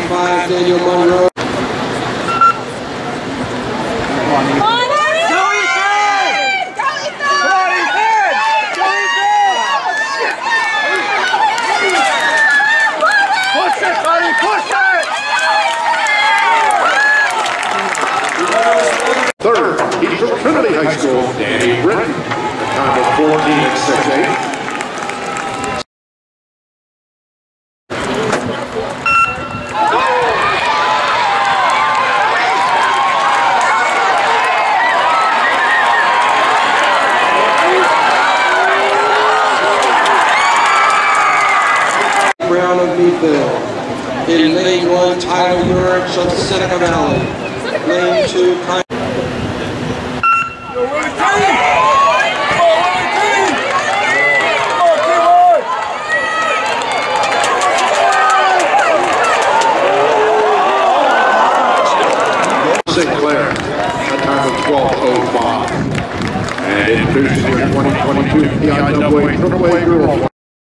25, Daniel Monroe. Third, he's from Trinity High School, Danny Britton, a time of 14 and 6'8". Brown of Meadville. In lane 1, Tyler Urich of Seneca Valley. Lane 2, Sinclair, a time of 12:05. And introducing your 2022 PIAA AAA Girls.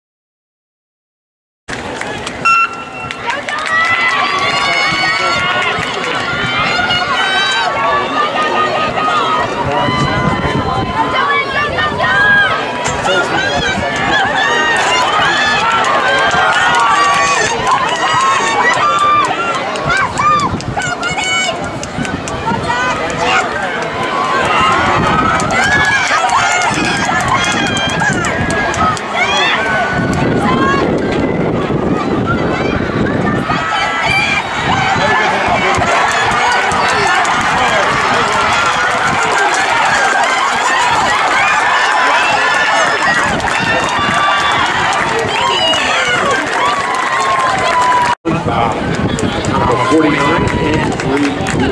Number 49 and 32.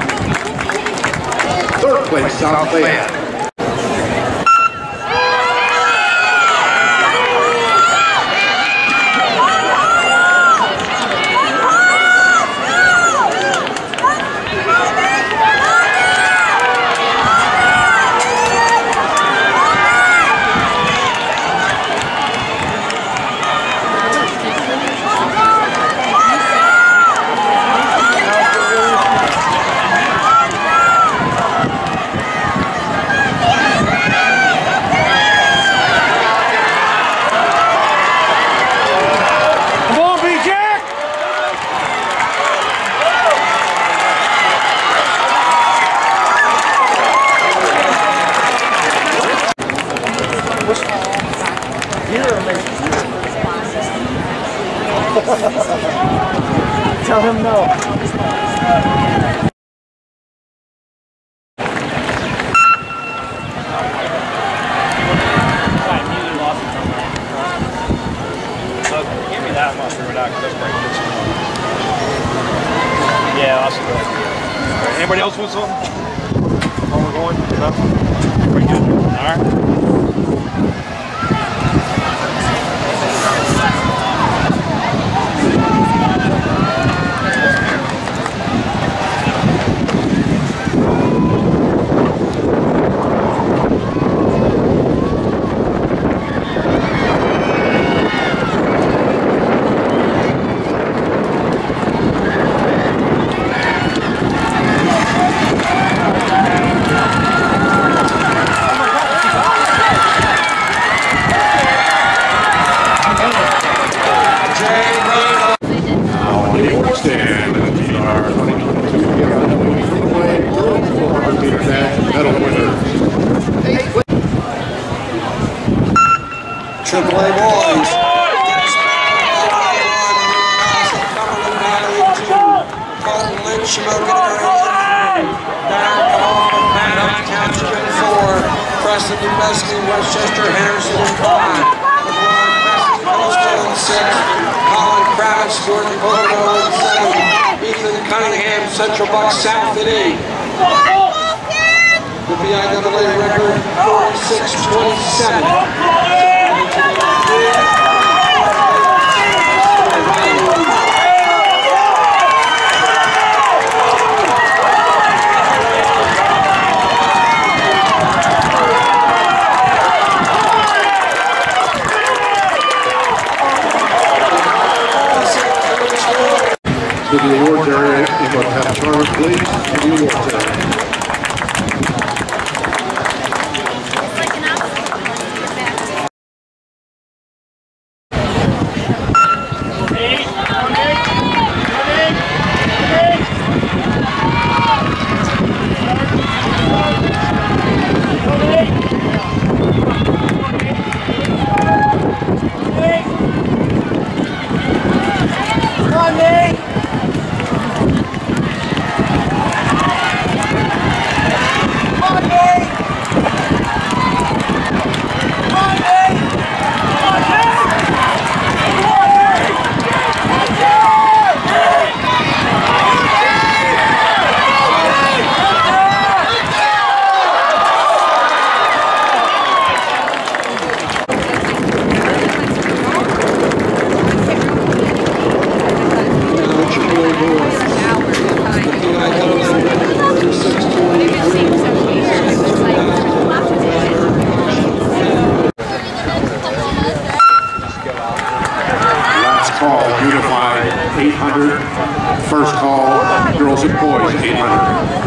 Third place, South Fayette. Tell him no. Give me that mushroom or not, because that's great. Yeah, awesome. Anybody else want something? While we're going? No? Pretty good. All right. Stand with our 2022 PIAA Girls 400 meter dash medal winners. AAA Boys. Colton Lynch, Township 4. Preston Dubesky, Westchester, Harrison, and 5. Colston 6. Colin Kravitz, Jordan Bono, 7. Ethan Cunningham, Central Bucks South at 8. The PIAA record 46-27. The to the award ceremony. Call, Unified 800. First call, girls and boys 800.